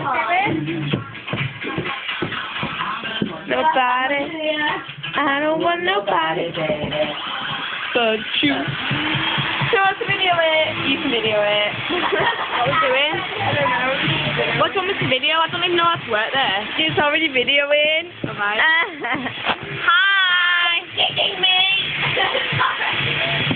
Nobody. I don't want nobody but you. So what's the video it? You can video it. What are we doing? I don't know. What do you want me to video? I don't even know how to work there. It's already videoing. Alright. Hi! Kidding me!